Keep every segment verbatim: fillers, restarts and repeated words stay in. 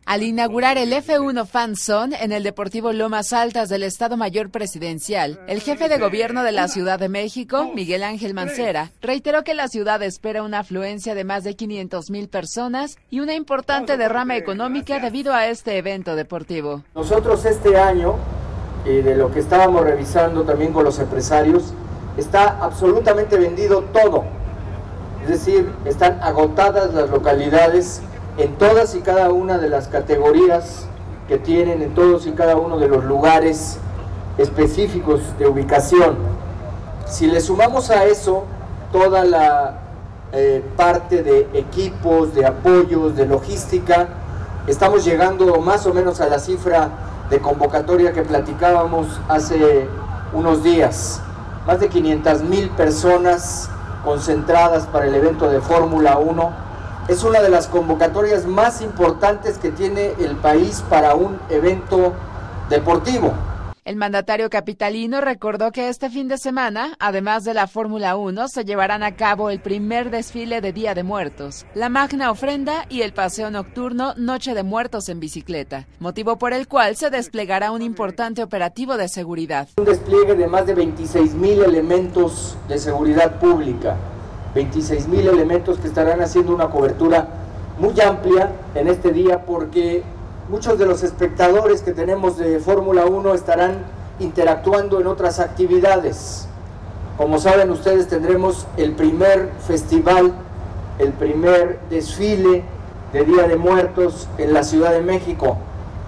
Al inaugurar el F uno Fan Zone en el Deportivo Lomas Altas del Estado Mayor Presidencial, el jefe de gobierno de la Ciudad de México, Miguel Ángel Mancera, reiteró que la ciudad espera una afluencia de más de quinientas mil personas y una importante derrama económica debido a este evento deportivo. Nosotros este año, eh, de lo que estábamos revisando también con los empresarios, está absolutamente vendido todo. Es decir, están agotadas las localidades en todas y cada una de las categorías que tienen, en todos y cada uno de los lugares específicos de ubicación. Si le sumamos a eso toda la eh, parte de equipos, de apoyos, de logística, estamos llegando más o menos a la cifra de convocatoria que platicábamos hace unos días. Más de quinientas mil personas concentradas para el evento de Fórmula uno. Es una de las convocatorias más importantes que tiene el país para un evento deportivo. El mandatario capitalino recordó que este fin de semana, además de la Fórmula uno, se llevarán a cabo el primer desfile de Día de Muertos, la Magna Ofrenda y el paseo nocturno Noche de Muertos en bicicleta, motivo por el cual se desplegará un importante operativo de seguridad. Un despliegue de más de veintiséis mil elementos de seguridad pública, veintiséis mil elementos que estarán haciendo una cobertura muy amplia en este día, porque muchos de los espectadores que tenemos de Fórmula uno estarán interactuando en otras actividades. Como saben ustedes, tendremos el primer festival, el primer desfile de Día de Muertos en la Ciudad de México.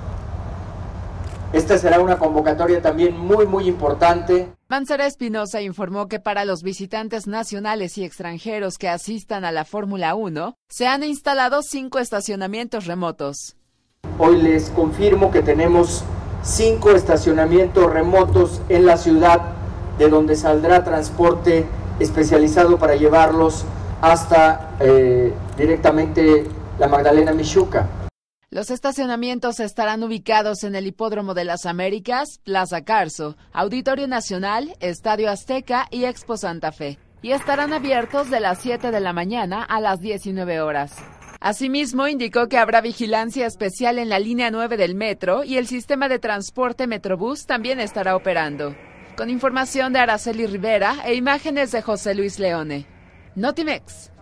Esta será una convocatoria también muy, muy importante. Mancera Espinosa informó que para los visitantes nacionales y extranjeros que asistan a la Fórmula uno, se han instalado cinco estacionamientos remotos. Hoy les confirmo que tenemos cinco estacionamientos remotos en la ciudad, de donde saldrá transporte especializado para llevarlos hasta eh, directamente la Magdalena Mixhuca. Los estacionamientos estarán ubicados en el Hipódromo de las Américas, Plaza Carso, Auditorio Nacional, Estadio Azteca y Expo Santa Fe, y estarán abiertos de las siete de la mañana a las diecinueve horas. Asimismo, indicó que habrá vigilancia especial en la línea nueve del metro y el sistema de transporte Metrobús también estará operando. Con información de Araceli Rivera e imágenes de José Luis Leone. Notimex.